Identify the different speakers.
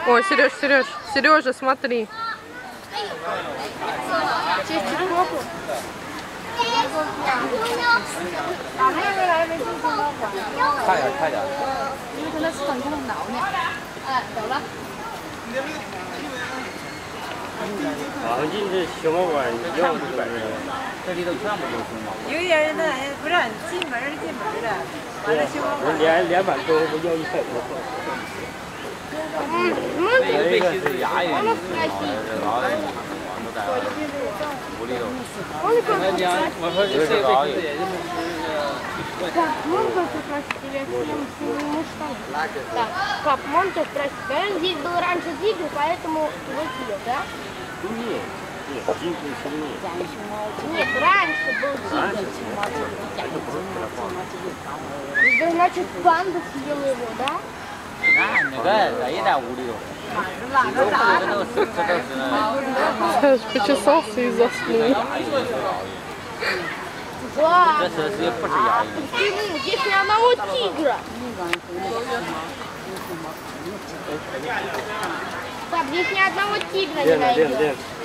Speaker 1: Ой, Сережа, смотри.
Speaker 2: 快点。
Speaker 3: 因为它那是很挠呢。哎，走了。
Speaker 4: 黄金这熊猫馆要100人，
Speaker 2: 这里头全部都是熊猫。
Speaker 5: 有些人他不让你进门的，完了熊猫馆。
Speaker 4: 连板都不要100多。
Speaker 2: 这个是鸭云，老的都在屋里头。我说这是老的。
Speaker 6: Пап, можно попросить тебя сниму штаны? Да. Пап, можно спросить? Здесь был раньше тигр, поэтому его съел, да?
Speaker 4: Нет, тигр сильнее.
Speaker 6: Нет, раньше был тигр. Это значит, панда съел его, да?
Speaker 2: 那个也在屋里头。
Speaker 1: Сереж почесался и заснул.
Speaker 6: Да.
Speaker 2: 这是不是鸭云？
Speaker 6: Почему? Здесь ни одного тигра. Пап, здесь ни одного тигра не найдешь.